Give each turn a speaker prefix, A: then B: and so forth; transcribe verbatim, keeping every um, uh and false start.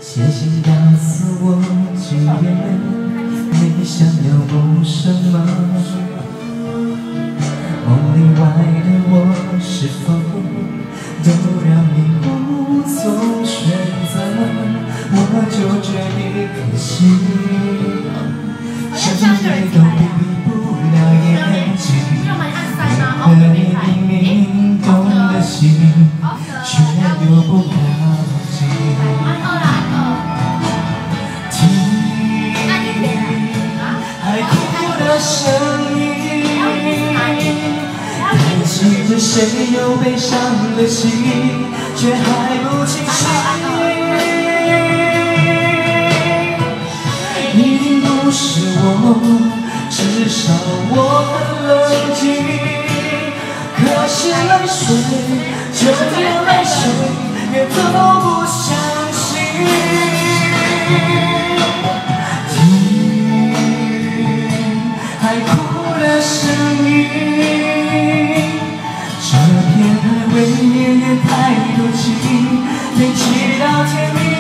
A: 写信告诉我今夜你想要我什么？梦里外的我是否都让你无从选择？我就这一颗心，什么都闭不了眼睛，和你明明动了心，却又不靠近。听海哭的声音，惦记着谁又悲伤的心，却还不清醒。一定不是我，至少我很冷静。可是泪水就连泪水也都不相信。听海哭的声音，这片海未免也太多情，没祈祷天明。